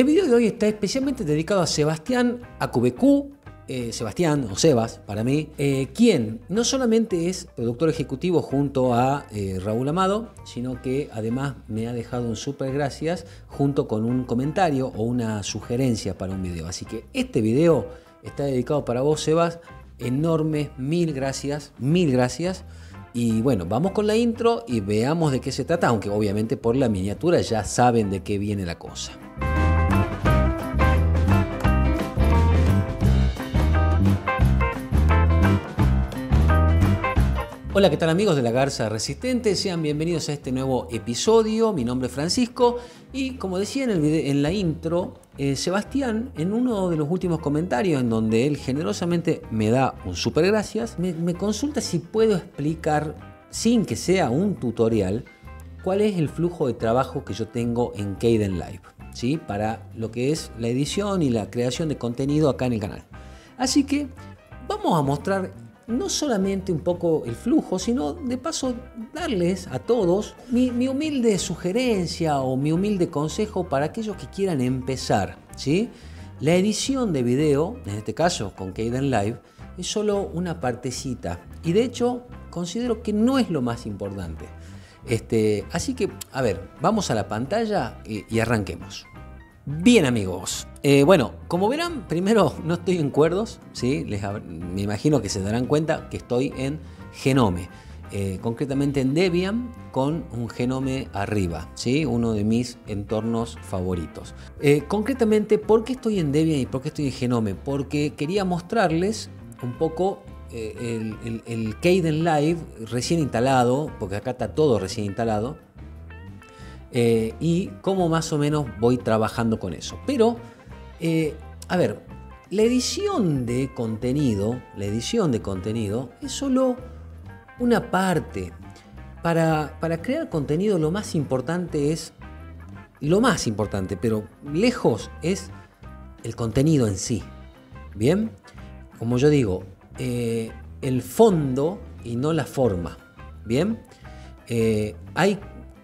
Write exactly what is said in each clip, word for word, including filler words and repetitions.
El video de hoy está especialmente dedicado a Sebastián Acubecu, eh, Sebastián o Sebas para mí, eh, quien no solamente es productor ejecutivo junto a eh, Raúl Amado, sino que además me ha dejado un súper gracias junto con un comentario o una sugerencia para un video. Así que este video está dedicado para vos, Sebas. Enormes, mil gracias, mil gracias. Y bueno, vamos con la intro y veamos de qué se trata, aunque obviamente por la miniatura ya saben de qué viene la cosa. Hola, ¿qué tal amigos de La Garza Resistente? Sean bienvenidos a este nuevo episodio. Mi nombre es Francisco y como decía en, el video, en la intro, eh, Sebastián, en uno de los últimos comentarios en donde él generosamente me da un súper gracias, me, me consulta si puedo explicar, sin que sea un tutorial, cuál es el flujo de trabajo que yo tengo en Kdenlive, ¿sí? Para lo que es la edición y la creación de contenido acá en el canal. Así que vamos a mostrar no solamente un poco el flujo, sino de paso darles a todos mi, mi humilde sugerencia o mi humilde consejo para aquellos que quieran empezar, ¿sí? La edición de video, en este caso con Kdenlive, es solo una partecita y de hecho considero que no es lo más importante. Este, así que, a ver, vamos a la pantalla y, y arranquemos. Bien amigos, eh, bueno, como verán, primero no estoy en cuerdos, ¿sí? Les, me imagino que se darán cuenta que estoy en Genome, eh, concretamente en Debian con un Genome arriba, ¿sí? Uno de mis entornos favoritos. Eh, concretamente, ¿por qué estoy en Debian y por qué estoy en Genome? Porque quería mostrarles un poco eh, el, el, el Kdenlive recién instalado, porque acá está todo recién instalado. Eh, y cómo más o menos voy trabajando con eso. Pero, eh, a ver, la edición de contenido, la edición de contenido es solo una parte. Para, para crear contenido lo más importante es, lo más importante, pero lejos es el contenido en sí. Bien, como yo digo, eh, el fondo y no la forma. Bien, eh, hay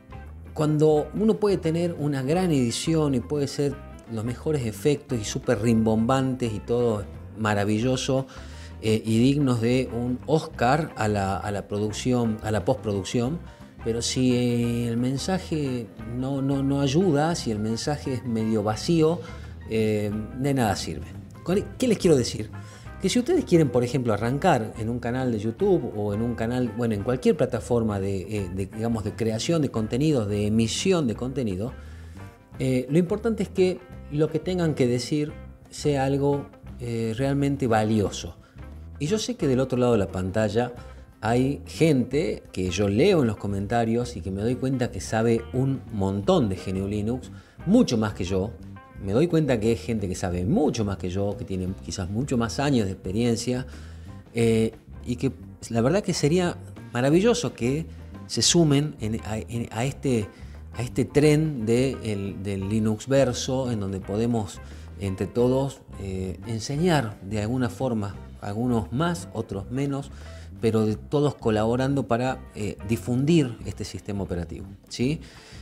Cuando uno puede tener una gran edición y puede ser los mejores efectos y súper rimbombantes y todo maravilloso eh, y dignos de un Oscar a la, a la producción, a la postproducción, pero si eh, el mensaje no, no, no ayuda, si el mensaje es medio vacío, eh, de nada sirve. ¿Qué les quiero decir? Que si ustedes quieren, por ejemplo, arrancar en un canal de YouTube o en un canal, bueno, en cualquier plataforma de, de digamos, de creación de contenidos, de emisión de contenido, eh, lo importante es que lo que tengan que decir sea algo eh, realmente valioso. Y yo sé que del otro lado de la pantalla hay gente que yo leo en los comentarios y que me doy cuenta que sabe un montón de G N U Linux, mucho más que yo. Me doy cuenta que es gente que sabe mucho más que yo, que tiene quizás mucho más años de experiencia eh, y que la verdad que sería maravilloso que se sumen en, a, en, a, este, a este tren de el, del Linux verso, en donde podemos entre todos eh, enseñar de alguna forma, algunos más, otros menos, pero de todos colaborando para eh, difundir este sistema operativo, ¿sí?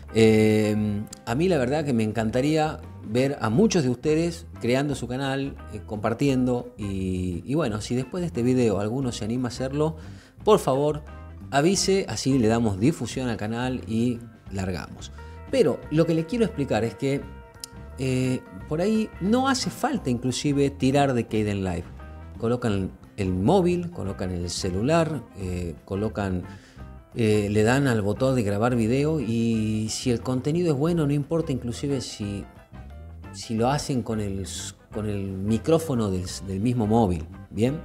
Eh, a mí la verdad que me encantaría ver a muchos de ustedes creando su canal, eh, compartiendo y, y bueno, si después de este video alguno se anima a hacerlo, por favor avise, así le damos difusión al canal y largamos. Pero lo que les quiero explicar es que eh, por ahí no hace falta inclusive tirar de Kdenlive. Colocan el móvil, colocan el celular, eh, colocan... Eh, le dan al botón de grabar video y si el contenido es bueno, no importa inclusive si, si lo hacen con el, con el micrófono del, del mismo móvil, ¿bien?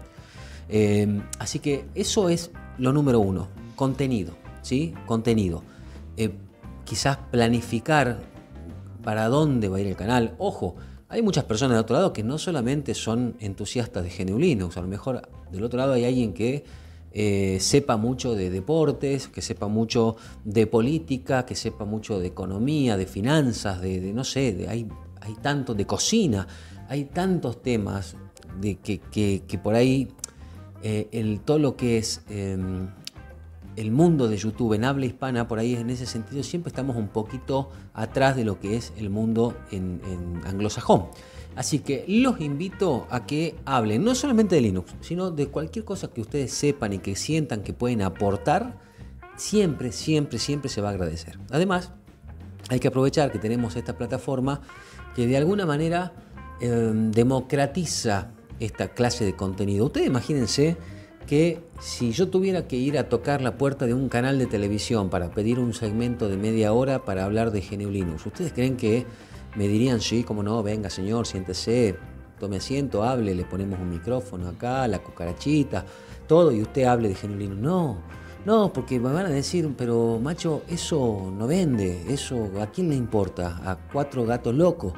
Eh, así que eso es lo número uno, contenido, ¿sí? Contenido. Eh, quizás planificar para dónde va a ir el canal. Ojo, hay muchas personas del otro lado que no solamente son entusiastas de G N U Linux, a lo mejor del otro lado hay alguien que Eh, sepa mucho de deportes, que sepa mucho de política, que sepa mucho de economía, de finanzas, de, de no sé, de, hay, hay tanto de cocina, hay tantos temas de que, que, que por ahí eh, el, todo lo que es eh, el mundo de YouTube en habla hispana, por ahí en ese sentido siempre estamos un poquito atrás de lo que es el mundo en, en anglosajón. Así que los invito a que hablen no solamente de Linux, sino de cualquier cosa que ustedes sepan y que sientan que pueden aportar. Siempre, siempre, siempre se va a agradecer. Además, hay que aprovechar que tenemos esta plataforma que de alguna manera eh, democratiza esta clase de contenido. Ustedes imagínense que si yo tuviera que ir a tocar la puerta de un canal de televisión para pedir un segmento de media hora para hablar de G N U Linux, ¿ustedes creen que me dirían, sí, cómo no, venga señor, siéntese, tome asiento, hable, le ponemos un micrófono acá, la cucarachita, todo, y usted hable de G N U Linux? No, no, porque me van a decir, pero macho, eso no vende, eso ¿a quién le importa? A cuatro gatos locos.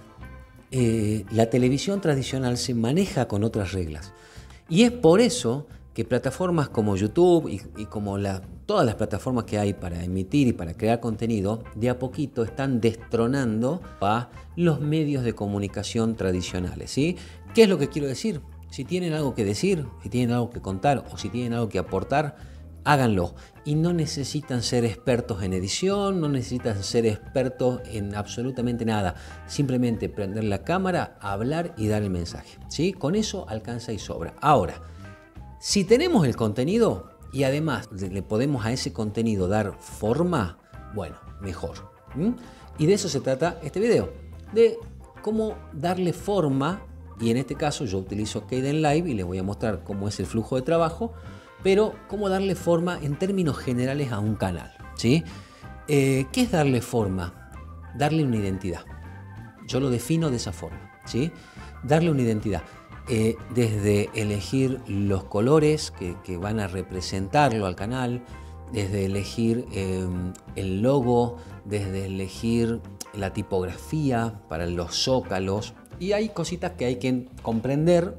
Eh, la televisión tradicional se maneja con otras reglas. Y es por eso que plataformas como YouTube y, y como la, todas las plataformas que hay para emitir y para crear contenido, de a poquito están destronando a los medios de comunicación tradicionales, ¿sí? ¿Qué es lo que quiero decir? Si tienen algo que decir, si tienen algo que contar o si tienen algo que aportar, háganlo. Y no necesitan ser expertos en edición, no necesitan ser expertos en absolutamente nada. Simplemente prender la cámara, hablar y dar el mensaje, ¿sí? Con eso alcanza y sobra. Ahora, si tenemos el contenido y además le podemos a ese contenido dar forma, bueno, mejor. ¿Mm? Y de eso se trata este video, de cómo darle forma, y en este caso yo utilizo Kdenlive y les voy a mostrar cómo es el flujo de trabajo, pero cómo darle forma en términos generales a un canal, ¿sí? Eh, ¿Qué es darle forma? Darle una identidad. Yo lo defino de esa forma, ¿sí? Darle una identidad. Eh, desde elegir los colores que, que van a representarlo al canal, desde elegir eh, el logo, desde elegir la tipografía para los zócalos, y hay cositas que hay que comprender.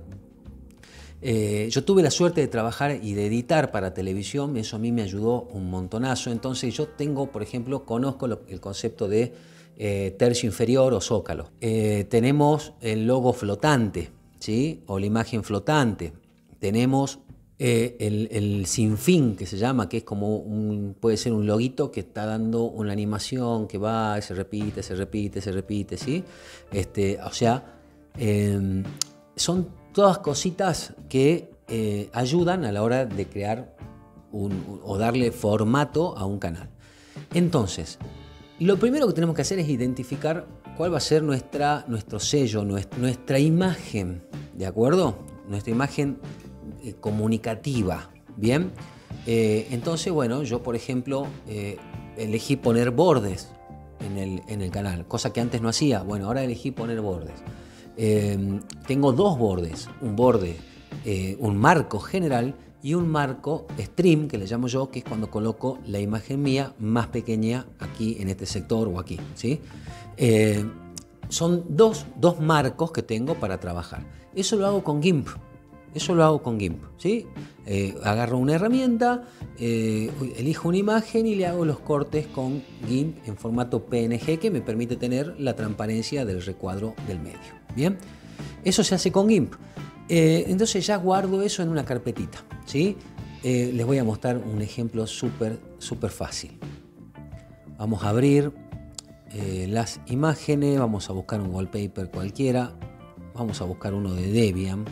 Eh, yo tuve la suerte de trabajar y de editar para televisión, eso a mí me ayudó un montonazo. Entonces yo tengo, por ejemplo, conozco lo, el concepto de eh, tercio inferior o zócalo. Eh, tenemos el logo flotante, ¿sí? O la imagen flotante. Tenemos eh, el, el sinfín, que se llama, que es como un, puede ser un loguito que está dando una animación que va y se repite, se repite, se repite, ¿sí? Este, o sea, eh, son todas cositas que eh, ayudan a la hora de crear un, o darle formato a un canal. Entonces, lo primero que tenemos que hacer es identificar cuál va a ser nuestra, nuestro sello, nuestra, nuestra imagen, ¿de acuerdo? Nuestra imagen eh, comunicativa, ¿bien? Eh, entonces, bueno, yo por ejemplo eh, elegí poner bordes en el, en el canal, cosa que antes no hacía. Bueno, ahora elegí poner bordes. Eh, tengo dos bordes, un borde, eh, un marco general y un marco stream, que le llamo yo, que es cuando coloco la imagen mía más pequeña aquí en este sector o aquí, ¿sí? Eh, son dos, dos marcos que tengo para trabajar. Eso lo hago con GIMP, eso lo hago con GIMP, ¿sí? Eh, agarro una herramienta, eh, elijo una imagen y le hago los cortes con GIMP en formato P N G, que me permite tener la transparencia del recuadro del medio. Bien, eso se hace con GIMP. Eh, entonces ya guardo eso en una carpetita, ¿sí? Eh, les voy a mostrar un ejemplo súper, súper fácil. Vamos a abrir eh, las imágenes, vamos a buscar un wallpaper cualquiera, vamos a buscar uno de Debian.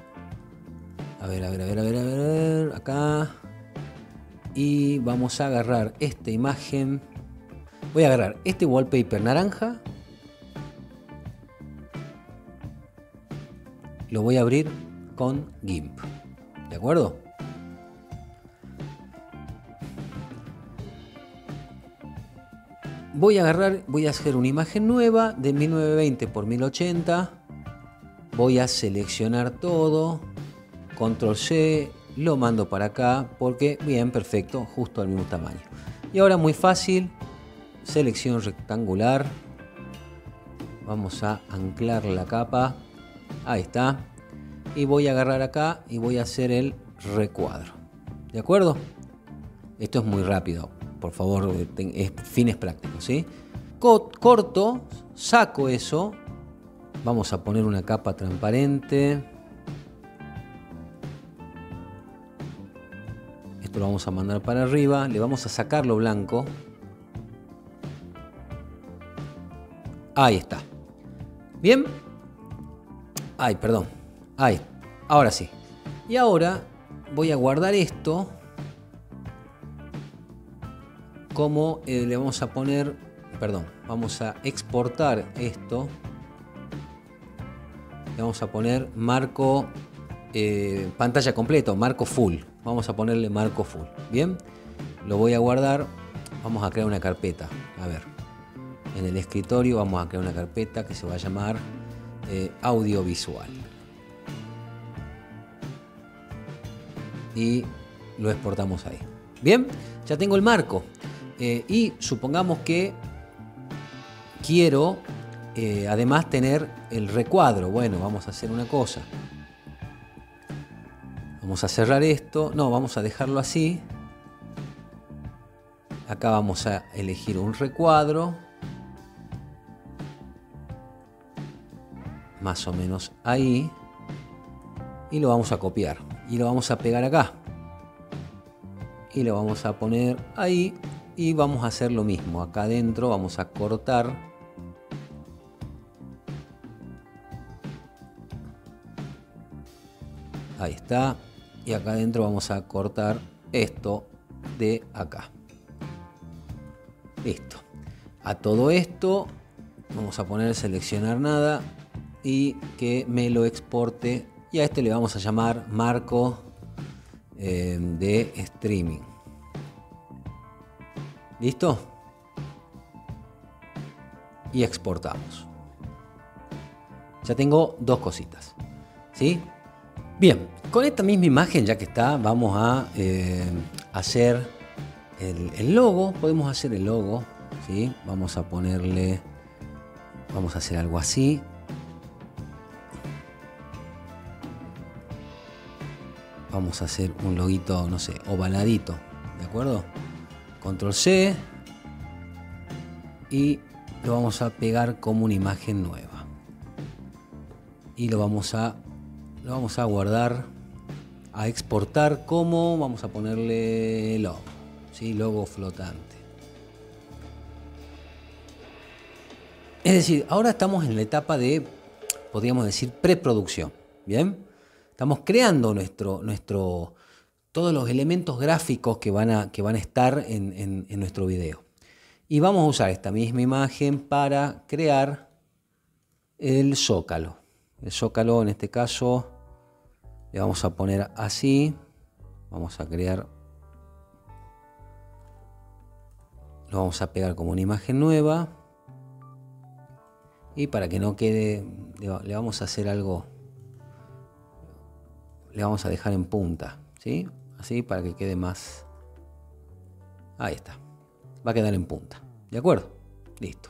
A ver, a ver, a ver, a ver, a ver, a ver, acá. Y vamos a agarrar esta imagen. Voy a agarrar este wallpaper naranja. Lo voy a abrir con GIMP, ¿de acuerdo? Voy a agarrar, voy a hacer una imagen nueva de mil novecientos veinte por mil ochenta. Voy a seleccionar todo, control C, lo mando para acá porque, bien, perfecto, justo al mismo tamaño. Y ahora muy fácil, selección rectangular. Vamos a anclar la capa. Ahí está. Y voy a agarrar acá y voy a hacer el recuadro. ¿De acuerdo? Esto es muy rápido. Por favor, es fines prácticos, ¿sí? Corto, saco eso. Vamos a poner una capa transparente. Esto Esto lo vamos a mandar para arriba. Le vamos a sacar lo blanco. Ahí está. Bien. Ay, perdón. Ahí. Ahora sí. Y ahora voy a guardar esto. Como eh, le vamos a poner... Perdón. Vamos a exportar esto. Le vamos a poner marco... Eh, pantalla completo, marco full. Vamos a ponerle marco full. Bien, lo voy a guardar. Vamos a crear una carpeta. A ver, en el escritorio vamos a crear una carpeta que se va a llamar eh, audiovisual. Y lo exportamos ahí. Bien, ya tengo el marco. Eh, y supongamos que quiero eh, además tener el recuadro. Bueno, vamos a hacer una cosa. Vamos a cerrar esto. No, vamos a dejarlo así. Acá vamos a elegir un recuadro. Más o menos ahí. Y lo vamos a copiar. Y lo vamos a pegar acá. Y lo vamos a poner ahí. Y vamos a hacer lo mismo. Acá adentro vamos a cortar. Ahí está. Y acá adentro vamos a cortar esto de acá. Listo. A todo esto vamos a poner seleccionar nada y que me lo exporte. Y a este le vamos a llamar marco eh, de streaming. ¿Listo? Y exportamos. Ya tengo dos cositas. ¿Sí? Bien, con esta misma imagen, ya que está, vamos a eh, hacer el, el logo. Podemos hacer el logo, ¿sí? Vamos a ponerle, vamos a hacer algo así. Vamos a hacer un loguito, no sé, ovaladito, ¿de acuerdo? Control C y lo vamos a pegar como una imagen nueva. Y lo vamos a Lo vamos a guardar, a exportar como, vamos a ponerle logo, ¿sí? Logo flotante. Es decir, ahora estamos en la etapa de, podríamos decir, preproducción, ¿bien? Estamos creando nuestro, nuestro, todos los elementos gráficos que van a, que van a estar en, en, en nuestro video. Y vamos a usar esta misma imagen para crear el zócalo. El zócalo en este caso... Le vamos a poner así. Vamos a crear. Lo vamos a pegar como una imagen nueva. Y para que no quede, le vamos a hacer algo. Le vamos a dejar en punta, ¿sí? Así para que quede más. Ahí está. Va a quedar en punta. ¿De acuerdo? Listo.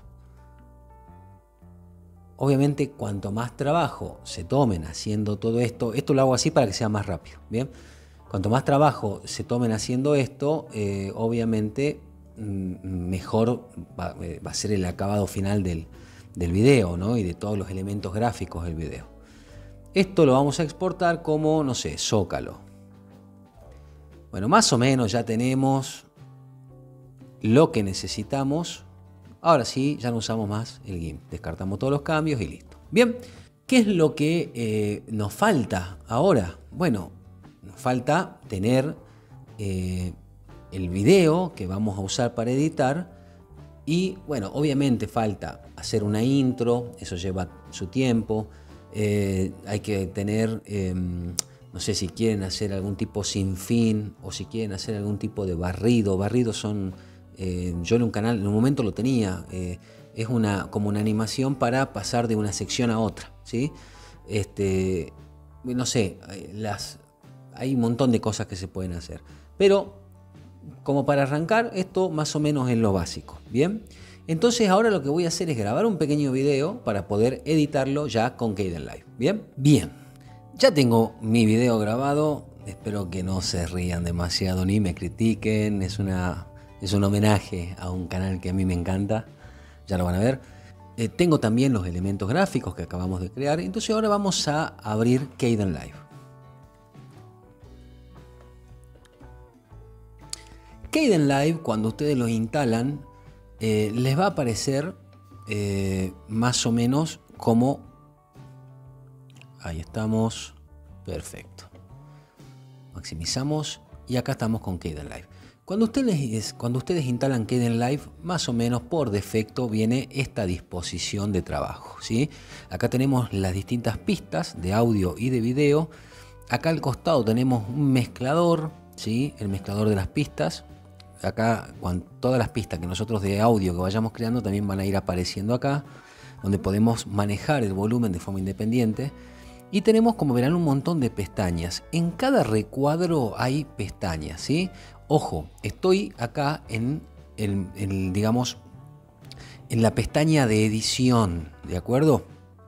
Obviamente, cuanto más trabajo se tomen haciendo todo esto, esto lo hago así para que sea más rápido, ¿bien? Cuanto más trabajo se tomen haciendo esto, eh, obviamente mejor va, va a ser el acabado final del, del video, ¿no? Y de todos los elementos gráficos del video. Esto lo vamos a exportar como, no sé, zócalo. Bueno, más o menos ya tenemos lo que necesitamos. Ahora sí, ya no usamos más el GIMP. Descartamos todos los cambios y listo. Bien, ¿qué es lo que eh, nos falta ahora? Bueno, nos falta tener eh, el video que vamos a usar para editar. Y bueno, obviamente falta hacer una intro. Eso lleva su tiempo. Eh, hay que tener, eh, no sé si quieren hacer algún tipo sin fin o si quieren hacer algún tipo de barrido. Barridos son... Eh, yo en un canal, en un momento lo tenía, eh, es una, como una animación para pasar de una sección a otra, ¿sí? Este, no sé, las, hay un montón de cosas que se pueden hacer, pero como para arrancar, esto más o menos es lo básico, ¿bien? Entonces ahora lo que voy a hacer es grabar un pequeño video para poder editarlo ya con Kdenlive, ¿bien? Bien, ya tengo mi video grabado, espero que no se rían demasiado ni me critiquen, es una... Es un homenaje a un canal que a mí me encanta, ya lo van a ver. Eh, tengo también los elementos gráficos que acabamos de crear, entonces ahora vamos a abrir Kdenlive. Kdenlive, cuando ustedes lo instalan, eh, les va a aparecer eh, más o menos como... Ahí estamos. Perfecto. Maximizamos y acá estamos con Kdenlive. Cuando ustedes, cuando ustedes instalan Kdenlive, más o menos por defecto viene esta disposición de trabajo, ¿sí? Acá tenemos las distintas pistas de audio y de video. Acá al costado tenemos un mezclador, ¿sí? El mezclador de las pistas. Acá con todas las pistas que nosotros de audio que vayamos creando también van a ir apareciendo acá, donde podemos manejar el volumen de forma independiente. Y tenemos, como verán, un montón de pestañas. En cada recuadro hay pestañas, ¿sí? Ojo, estoy acá en, el, el, digamos, en la pestaña de edición, ¿de acuerdo?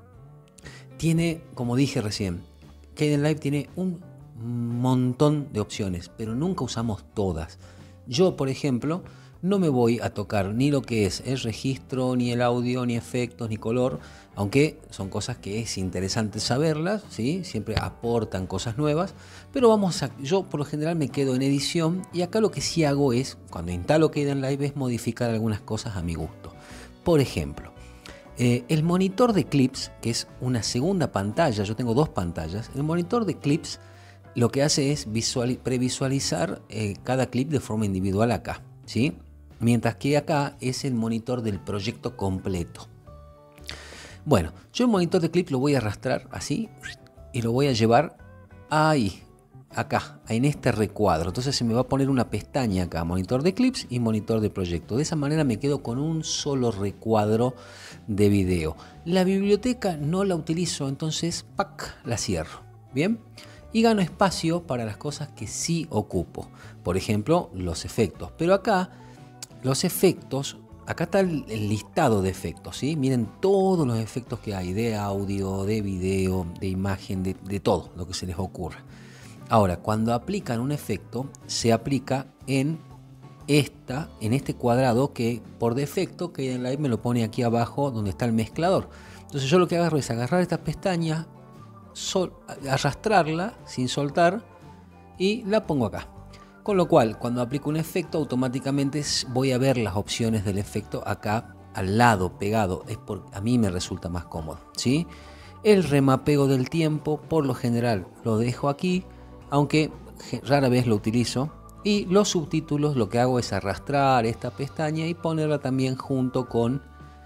Tiene, como dije recién, Kdenlive tiene un montón de opciones, pero nunca usamos todas. Yo, por ejemplo, no me voy a tocar ni lo que es el registro, ni el audio, ni efectos, ni color, aunque son cosas que es interesante saberlas, ¿sí? Siempre aportan cosas nuevas, pero vamos a, yo por lo general me quedo en edición y acá lo que sí hago es, cuando instalo Kdenlive, es modificar algunas cosas a mi gusto. Por ejemplo, eh, el monitor de clips, que es una segunda pantalla, yo tengo dos pantallas, el monitor de clips lo que hace es visual, previsualizar eh, cada clip de forma individual acá, ¿sí? Mientras que acá es el monitor del proyecto completo. Bueno, yo el monitor de clip lo voy a arrastrar así y lo voy a llevar ahí, acá, en este recuadro. Entonces se me va a poner una pestaña acá, monitor de clips y monitor de proyecto. De esa manera me quedo con un solo recuadro de video. La biblioteca no la utilizo, entonces ¡pac!, la cierro. ¿Bien? Y gano espacio para las cosas que sí ocupo. Por ejemplo, los efectos. Pero acá... Los efectos, acá está el, el listado de efectos, ¿sí? Miren todos los efectos que hay de audio, de video, de imagen, de, de todo lo que se les ocurra. Ahora, cuando aplican un efecto, se aplica en, esta, en este cuadrado que por defecto Kdenlive me lo pone aquí abajo donde está el mezclador. Entonces yo lo que agarro es agarrar esta pestaña, sol, arrastrarla sin soltar y la pongo acá. Con lo cual, cuando aplico un efecto, automáticamente voy a ver las opciones del efecto acá al lado, pegado. Es por, a mí me resulta más cómodo, ¿sí? El remapeo del tiempo, por lo general, lo dejo aquí, aunque rara vez lo utilizo. Y los subtítulos, lo que hago es arrastrar esta pestaña y ponerla también junto con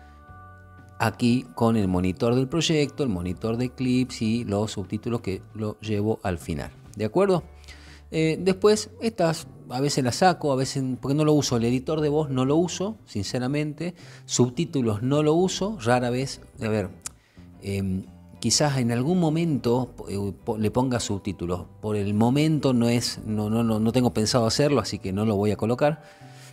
aquí, con el monitor del proyecto, el monitor de clips y los subtítulos que lo llevo al final. ¿De acuerdo? Eh, después, estas a veces las saco, a veces porque no lo uso. El editor de voz no lo uso, sinceramente. Subtítulos no lo uso, rara vez. A ver, eh, quizás en algún momento eh, le ponga subtítulos. Por el momento no es, no, no, no, no tengo pensado hacerlo, así que no lo voy a colocar.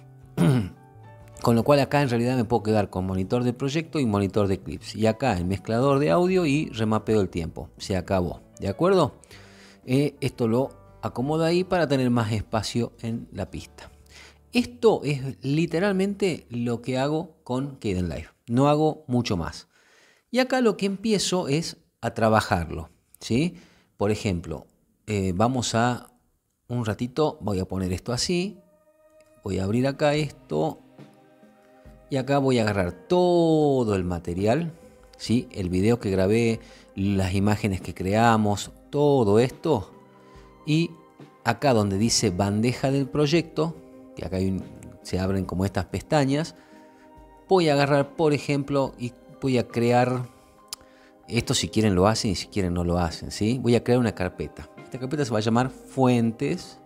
Con lo cual acá en realidad me puedo quedar con monitor de proyecto y monitor de clips. Y acá el mezclador de audio y remapeo el tiempo. Se acabó. ¿De acuerdo? Eh, esto lo acomodo ahí para tener más espacio en la pista. Esto es literalmente lo que hago con Kdenlive. No hago mucho más. Y acá lo que empiezo es a trabajarlo, ¿sí? Por ejemplo, eh, vamos a un ratito, voy a poner esto así. Voy a abrir acá esto. Y acá voy a agarrar todo el material, ¿sí? El video que grabé, las imágenes que creamos, todo esto. Y acá donde dice bandeja del proyecto, que acá hay un, se abren como estas pestañas, voy a agarrar, por ejemplo, y voy a crear, esto si quieren lo hacen y si quieren no lo hacen, ¿sí? Voy a crear una carpeta. Esta carpeta se va a llamar Fuentes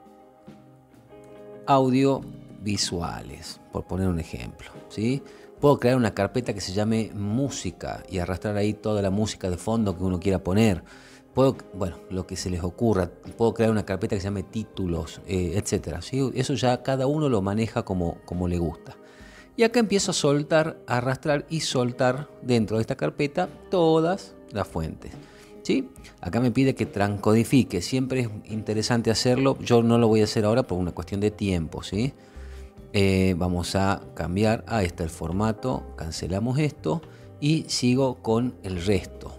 Audiovisuales, por poner un ejemplo, ¿sí? Puedo crear una carpeta que se llame Música y arrastrar ahí toda la música de fondo que uno quiera poner. Puedo, bueno, lo que se les ocurra. Puedo crear una carpeta que se llame títulos, eh, etcétera, ¿sí? Eso ya cada uno lo maneja como, como le gusta. Y acá empiezo a soltar, a arrastrar y soltar dentro de esta carpeta todas las fuentes, ¿sí? Acá me pide que transcodifique. Siempre es interesante hacerlo. Yo no lo voy a hacer ahora por una cuestión de tiempo, ¿sí? Eh, vamos a cambiar. Ahí está el formato. Cancelamos esto y sigo con el resto.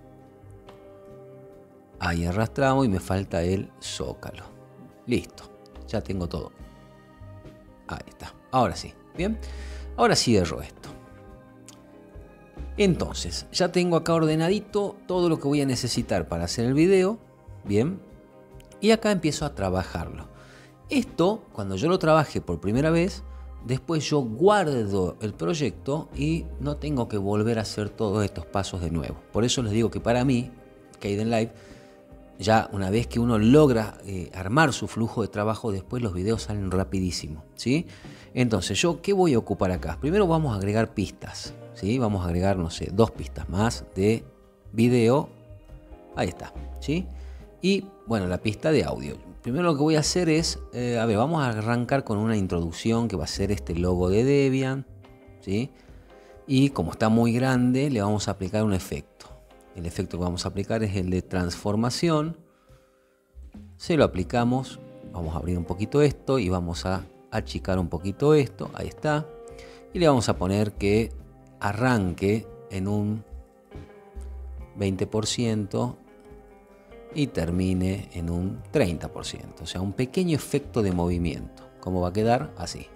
Ahí arrastramos y me falta el zócalo. Listo, ya tengo todo. Ahí está. Ahora sí. Bien. Ahora cierro esto. Entonces, ya tengo acá ordenadito todo lo que voy a necesitar para hacer el video. Bien. Y acá empiezo a trabajarlo. Esto, cuando yo lo trabaje por primera vez, después yo guardo el proyecto y no tengo que volver a hacer todos estos pasos de nuevo. Por eso les digo que para mí, Kdenlive, ya una vez que uno logra eh, armar su flujo de trabajo, después los videos salen rapidísimo, ¿sí? Entonces, ¿yo qué voy a ocupar acá? Primero vamos a agregar pistas, ¿sí? Vamos a agregar, no sé, dos pistas más de video. Ahí está, ¿sí? Y, bueno, la pista de audio. Primero lo que voy a hacer es, eh, a ver, vamos a arrancar con una introducción que va a ser este logo de Debian, ¿sí? Y como está muy grande, le vamos a aplicar un efecto. El efecto que vamos a aplicar es el de transformación. Se lo aplicamos, vamos a abrir un poquito esto y vamos a achicar un poquito esto, ahí está. Y le vamos a poner que arranque en un veinte por ciento. Y termine en un treinta por ciento, o sea, un pequeño efecto de movimiento. ¿Cómo va a quedar? Así.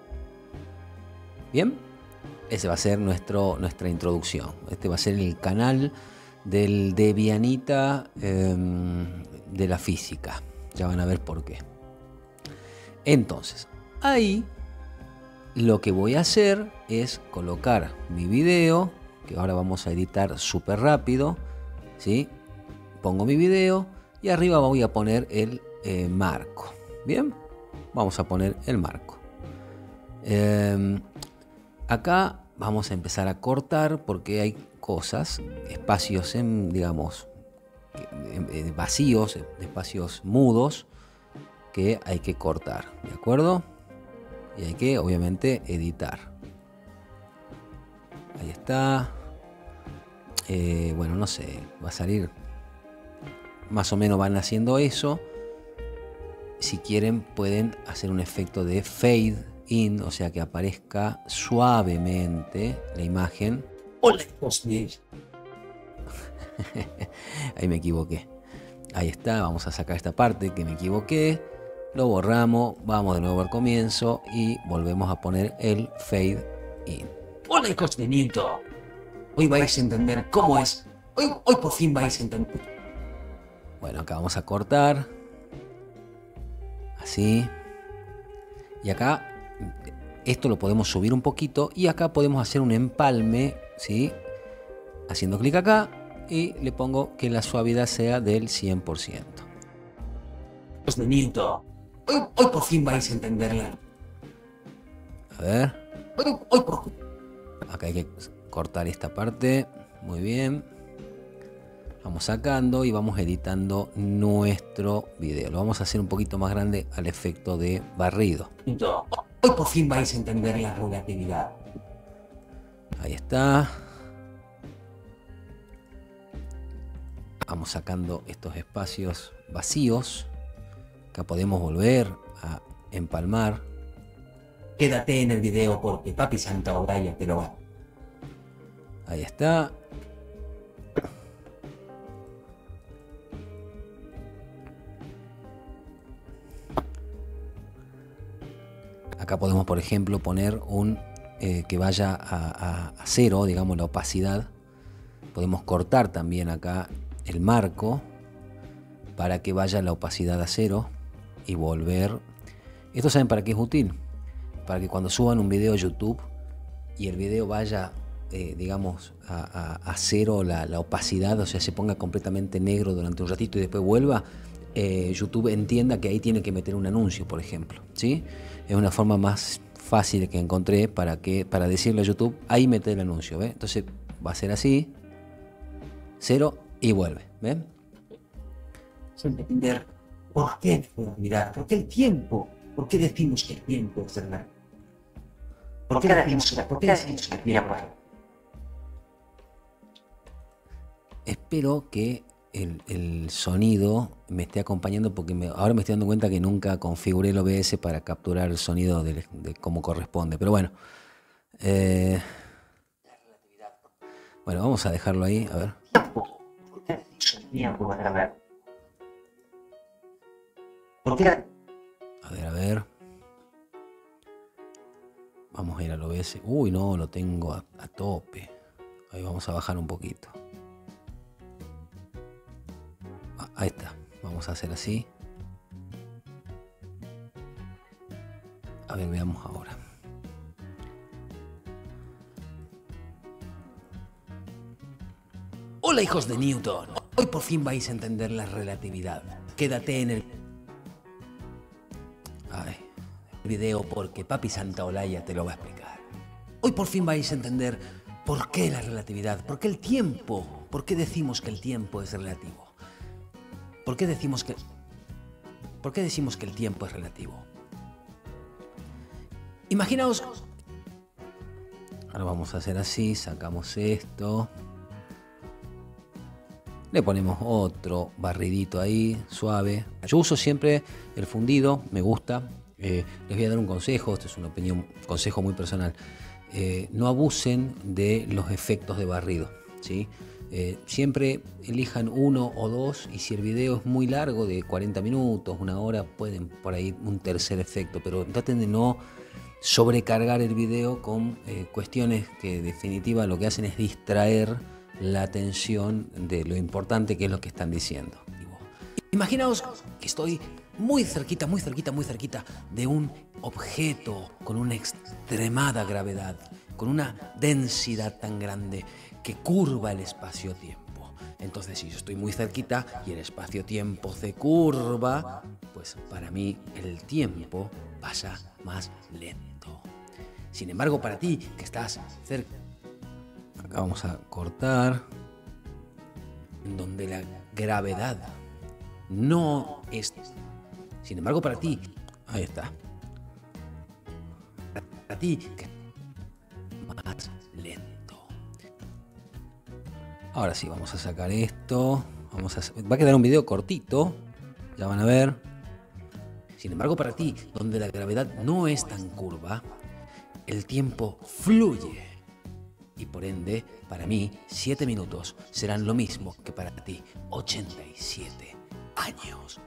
Bien, ese va a ser nuestro, nuestra introducción. Este va a ser el canal del Debianita eh, de la física. Ya van a ver por qué. Entonces, ahí lo que voy a hacer es colocar mi video, que ahora vamos a editar súper rápido, ¿sí? Pongo mi video y arriba voy a poner el eh, marco. Bien, vamos a poner el marco. Eh, acá vamos a empezar a cortar porque hay cosas, espacios en, digamos, eh, vacíos, espacios mudos que hay que cortar, ¿de acuerdo? Y hay que, obviamente, editar. Ahí está. Eh, bueno, no sé, va a salir. Más o menos van haciendo eso. Si quieren pueden hacer un efecto de fade in, o sea que aparezca suavemente la imagen. Hola, hijos míos. Ahí me equivoqué. Ahí está, vamos a sacar esta parte que me equivoqué. Lo borramos, vamos de nuevo al comienzo y volvemos a poner el fade in. Hola, hijos de Newton. Hoy vais a entender cómo es. Hoy, hoy por fin vais a entender. Bueno, acá vamos a cortar. Así. Y acá, esto lo podemos subir un poquito. Y acá podemos hacer un empalme, ¿sí? Haciendo clic acá. Y le pongo que la suavidad sea del cien por ciento. Hijos de Newton. Hoy, hoy por fin vais a entenderla. A ver. Hoy, hoy por fin. Acá hay que cortar esta parte. Muy bien. Vamos sacando y vamos editando nuestro video. Lo vamos a hacer un poquito más grande al efecto de barrido. Hoy por fin vais a entender la relatividad. Ahí está. Vamos sacando estos espacios vacíos. Acá podemos volver a empalmar. Quédate en el video porque Papi Santa Olaya te lo va. Ahí está. Acá podemos, por ejemplo, poner un eh, que vaya a, a, a cero, digamos, la opacidad. Podemos cortar también acá el marco para que vaya la opacidad a cero y volver. ¿Esto saben para qué es útil? Para que cuando suban un video a YouTube y el video vaya, eh, digamos, a, a, a cero la, la opacidad, o sea, se ponga completamente negro durante un ratito y después vuelva, eh, YouTube entienda que ahí tiene que meter un anuncio, por ejemplo, ¿sí? Es una forma más fácil que encontré para, que, para decirle a YouTube, ahí mete el anuncio, ¿ve? Entonces va a ser así, cero y vuelve, ¿ven? Sin entender por qué mirar, por qué el tiempo, por qué decimos que el tiempo es verdad. ¿Por qué decimos que por qué decimos que el tiempo es verdad? Espero que el, el sonido me esté acompañando porque me, ahora me estoy dando cuenta que nunca configuré el O B S para capturar el sonido de, de cómo corresponde. Pero bueno. Eh, bueno, vamos a dejarlo ahí. A ver. ¿Por qué decimos que el tiempo es verdad? ¿Por qué? A ver, a ver. vamos a ir al O B S. Uy, no, lo tengo a, a tope. Ahí vamos a bajar un poquito. Ah, ahí está. Vamos a hacer así. A ver, veamos ahora. Hola, hijos de Newton. Hoy por fin vais a entender la relatividad. Quédate en el... Ay, el video porque Papi Santaolalla te lo va a explicar. Hoy por fin vais a entender por qué la relatividad, por qué el tiempo, por qué decimos que el tiempo es relativo. ¿Por qué decimos que... ¿Por qué decimos que el tiempo es relativo? Imaginaos... Ahora vamos a hacer así, sacamos esto. Le ponemos otro barridito ahí, suave. Yo uso siempre el fundido, me gusta. Eh, les voy a dar un consejo, esto es una opinión, consejo muy personal. Eh, no abusen de los efectos de barrido, ¿sí? Eh, siempre elijan uno o dos, y si el video es muy largo, de cuarenta minutos, una hora, pueden por ahí un tercer efecto, pero traten de no sobrecargar el video con eh, cuestiones que en definitiva lo que hacen es distraer la atención de lo importante que es lo que están diciendo. Imaginaos que estoy muy cerquita, muy cerquita, muy cerquita de un objeto con una extremada gravedad, con una densidad tan grande que curva el espacio-tiempo. Entonces, si yo estoy muy cerquita y el espacio-tiempo se curva, pues para mí el tiempo pasa más lento. Sin embargo, para ti que estás cerca, acá vamos a cortar, en donde la gravedad no es... Sin embargo, para ti, ahí está. Para ti, que más lento. Ahora sí, vamos a sacar esto. Vamos a... Va a quedar un video cortito, ya van a ver. Sin embargo, para ti, donde la gravedad no es tan curva, el tiempo fluye. Y por ende, para mí, siete minutos serán lo mismo que para ti, ochenta y siete años.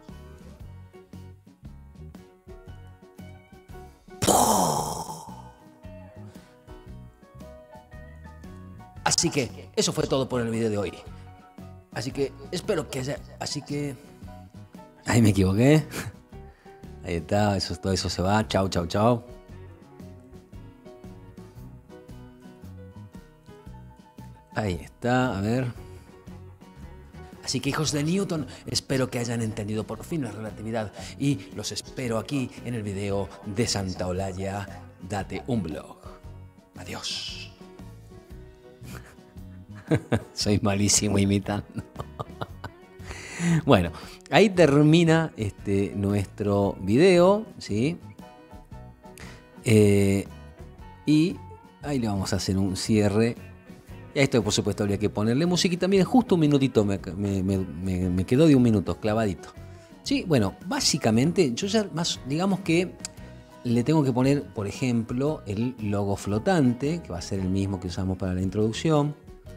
Así que eso fue todo por el video de hoy. Así que espero que haya... Así que... Ahí me equivoqué. Ahí está, eso, todo eso se va. Chao, chao, chao. Ahí está, a ver. Así que, hijos de Newton, espero que hayan entendido por fin la relatividad y los espero aquí en el video de Santaolalla. Date un blog. Adiós. Soy malísimo imitando. Bueno, ahí termina este, nuestro video, ¿sí? Eh, y ahí le vamos a hacer un cierre. Y a esto, por supuesto, habría que ponerle musiquita. Miren, justo un minutito me, me, me, me quedó de un minuto, clavadito. Sí, bueno, básicamente, yo ya más, digamos que le tengo que poner, por ejemplo, el logo flotante, que va a ser el mismo que usamos para la introducción.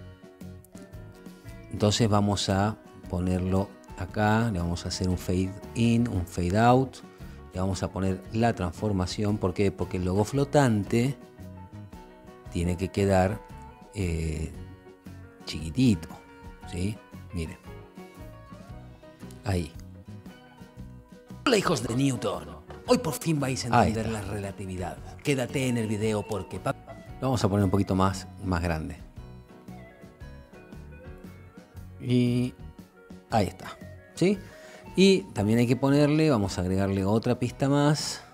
Entonces vamos a ponerlo acá, le vamos a hacer un fade in, un fade out. Le vamos a poner la transformación. ¿Por qué? Porque el logo flotante tiene que quedar... Eh, chiquitito, ¿sí? Miren. Ahí. Hola, hijos de Newton. Hoy por fin vais a entender la relatividad. Quédate en el video porque... Lo vamos a poner un poquito más, más grande. Y... Ahí está, ¿sí? Y también hay que ponerle, vamos a agregarle otra pista más.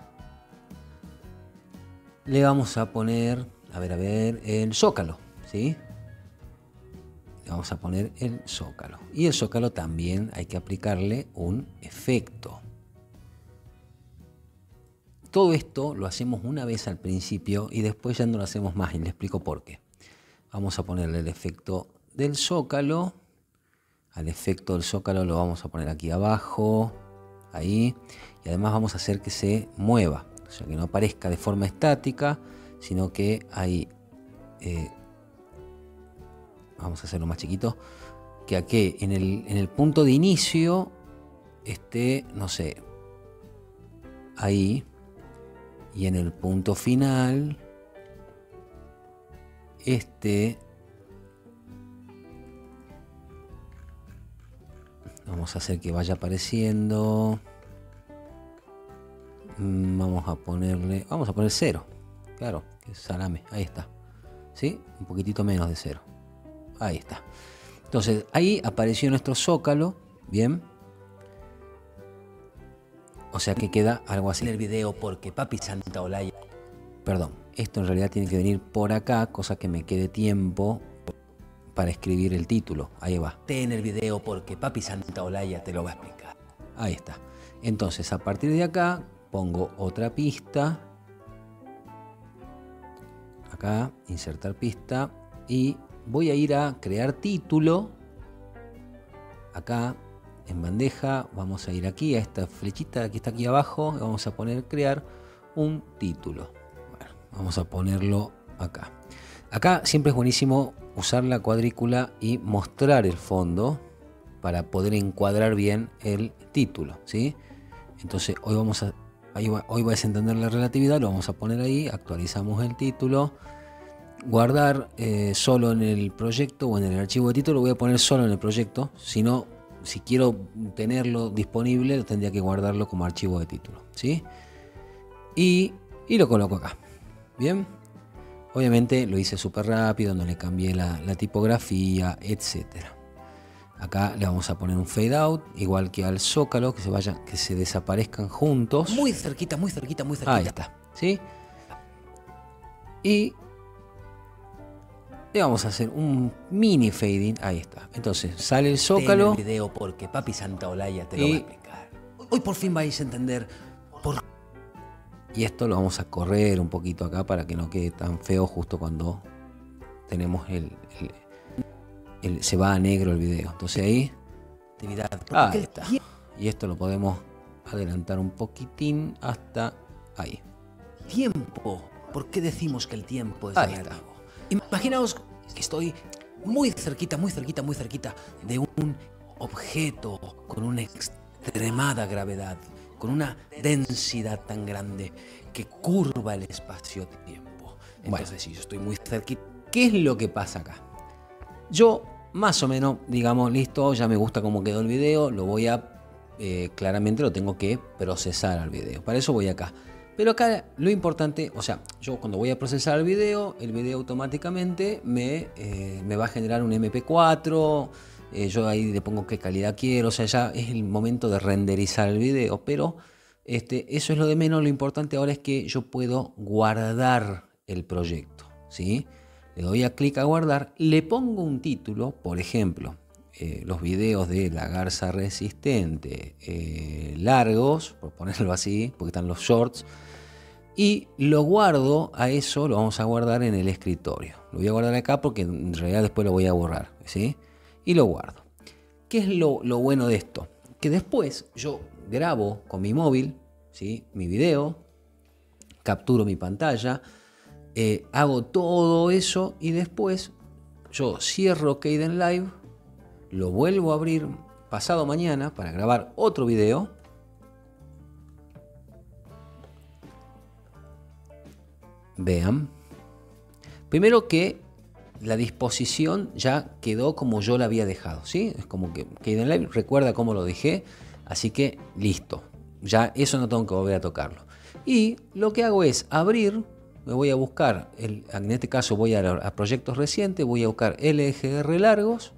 Le vamos a poner, a ver, a ver, el zócalo. ¿Sí? Le vamos a poner el zócalo. Y el zócalo también hay que aplicarle un efecto. Todo esto lo hacemos una vez al principio y después ya no lo hacemos más. Y le explico por qué. Vamos a ponerle el efecto del zócalo. Al efecto del zócalo lo vamos a poner aquí abajo. Ahí. Y además vamos a hacer que se mueva. O sea, que no aparezca de forma estática, sino que ahí... Eh, vamos a hacerlo más chiquito, que aquí en el, en el punto de inicio esté, no sé, ahí, y en el punto final este... Vamos a hacer que vaya apareciendo. Vamos a ponerle... Vamos a poner cero. Claro, que es salame. Ahí está. ¿Sí? Un poquitito menos de cero. Ahí está. Entonces, ahí apareció nuestro zócalo. Bien. O sea que queda algo así en el video porque Papi Santa Olaya. Perdón, esto en realidad tiene que venir por acá, cosa que me quede tiempo para escribir el título. Ahí va. Te en el video porque Papi Santa Olaya te lo va a explicar. Ahí está. Entonces, a partir de acá, pongo otra pista. Acá, insertar pista. Y voy a ir a crear título. Acá, en bandeja, vamos a ir aquí a esta flechita que está aquí abajo. Y vamos a poner crear un título. Bueno, vamos a ponerlo acá. Acá siempre es buenísimo usar la cuadrícula y mostrar el fondo para poder encuadrar bien el título, ¿sí? Entonces hoy vamos a ahí va, hoy vais a entender la relatividad, lo vamos a poner ahí, actualizamos el título, guardar eh, solo en el proyecto o en el archivo de título, lo voy a poner solo en el proyecto, si no, si quiero tenerlo disponible, tendría que guardarlo como archivo de título, ¿sí? Y, y lo coloco acá, ¿bien? Obviamente lo hice súper rápido, no le cambié la, la tipografía, etcétera. Acá le vamos a poner un fade out, igual que al zócalo, que se vayan, que se desaparezcan juntos. Muy cerquita, muy cerquita, muy cerquita. Ahí está, ¿sí? Y le vamos a hacer un mini fading, ahí está. Entonces sale el zócalo. Ten el video porque Papi Santa Olaya te lo va a explicar. Hoy por fin vais a entender por qué. Y esto lo vamos a correr un poquito acá para que no quede tan feo justo cuando tenemos el, el, el se va a negro el video. Entonces ahí, ah, ahí está. Y esto lo podemos adelantar un poquitín hasta ahí. Tiempo. ¿Por qué decimos que el tiempo es relativo? Imaginaos que estoy muy cerquita, muy cerquita, muy cerquita de un objeto con una extremada gravedad, con una densidad tan grande que curva el espacio-tiempo. Entonces, bueno, si yo estoy muy cerquita, ¿qué es lo que pasa acá? Yo, más o menos, digamos, listo, ya me gusta cómo quedó el video, lo voy a, eh, claramente lo tengo que procesar al video. Para eso voy acá. Pero acá lo importante, o sea, yo cuando voy a procesar el video, el video automáticamente me, eh, me va a generar un eme pe cuatro. Eh, yo ahí le pongo qué calidad quiero, o sea, ya es el momento de renderizar el video, pero este, eso es lo de menos. Lo importante ahora es que yo puedo guardar el proyecto, ¿sí? Le doy a clic a guardar, le pongo un título, por ejemplo, eh, los videos de la garza resistente eh, largos, por ponerlo así, porque están los shorts, y lo guardo a eso, lo vamos a guardar en el escritorio. Lo voy a guardar acá porque en realidad después lo voy a borrar, ¿sí? Y lo guardo. ¿Qué es lo, lo bueno de esto? Que después yo grabo con mi móvil, ¿sí? Mi video, capturo mi pantalla, eh, hago todo eso y después yo cierro Kdenlive, lo vuelvo a abrir pasado mañana para grabar otro video. Vean. Primero que la disposición ya quedó como yo la había dejado, ¿sí? Es como que Kdenlive recuerda cómo lo dejé, así que listo. Ya eso no tengo que volver a tocarlo. Y lo que hago es abrir, me voy a buscar, el, en este caso voy a, a proyectos recientes, voy a buscar ele ge erre largos,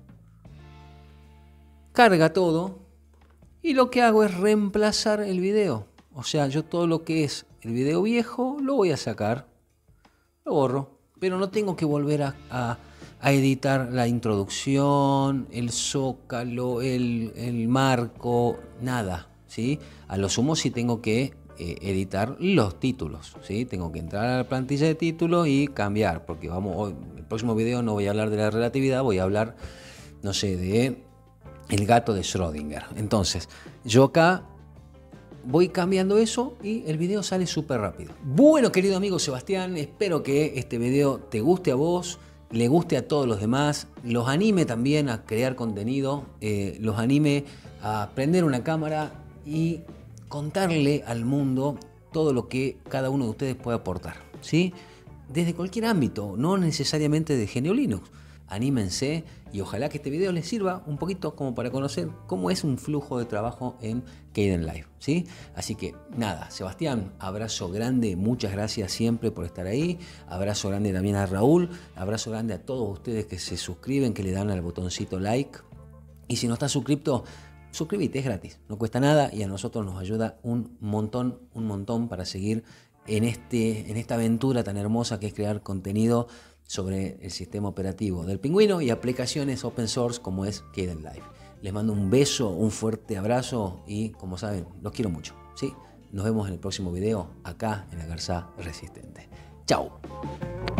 carga todo y lo que hago es reemplazar el video. O sea, yo todo lo que es el video viejo lo voy a sacar, lo borro. Pero no tengo que volver a, a, a editar la introducción, el zócalo, el, el marco, nada, ¿sí? A lo sumo sí tengo que eh, editar los títulos, ¿sí? Tengo que entrar a la plantilla de títulos y cambiar, porque vamos, hoy, en el próximo video no voy a hablar de la relatividad, voy a hablar, no sé, de el gato de Schrödinger. Entonces, yo acá voy cambiando eso y el video sale súper rápido. Bueno, querido amigo Sebastián, espero que este video te guste a vos, le guste a todos los demás, los anime también a crear contenido, eh, los anime a prender una cámara y contarle al mundo todo lo que cada uno de ustedes puede aportar, ¿sí? desde cualquier ámbito, no necesariamente de G N U Linux. Anímense y ojalá que este video les sirva un poquito como para conocer cómo es un flujo de trabajo en Kdenlive, ¿sí? Así que nada, Sebastián, abrazo grande, muchas gracias siempre por estar ahí, abrazo grande también a Raúl, abrazo grande a todos ustedes que se suscriben, que le dan al botoncito like, y si no estás suscrito, suscríbete, es gratis, no cuesta nada y a nosotros nos ayuda un montón, un montón para seguir en, este, en esta aventura tan hermosa que es crear contenido sobre el sistema operativo del Pingüino y aplicaciones open source como es Kdenlive. Les mando un beso, un fuerte abrazo y como saben, los quiero mucho, ¿sí? Nos vemos en el próximo video acá en La Garza Resistente. ¡Chao!